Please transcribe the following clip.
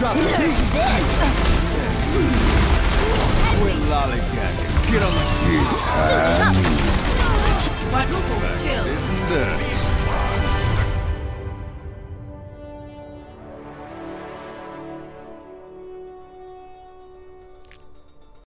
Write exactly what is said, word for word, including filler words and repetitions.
Drop the key. Quit lollygagging. Get on the key. It's happening. Quadruple kill. Isn't this?